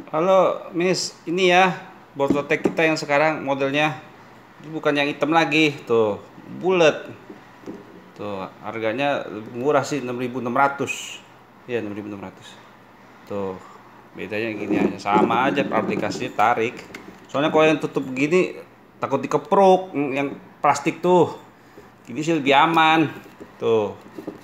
Halo, Miss. Ini ya, Bortotek kita yang sekarang modelnya. Ini bukan yang hitam lagi, tuh, bulat. Tuh, harganya lebih murah sih, 6.600. Iya, 6.600. Tuh, bedanya gini aja, sama aja aplikasinya tarik. Soalnya kalau yang tutup begini takut dikepruk yang plastik tuh. Ini sih lebih aman. Tuh.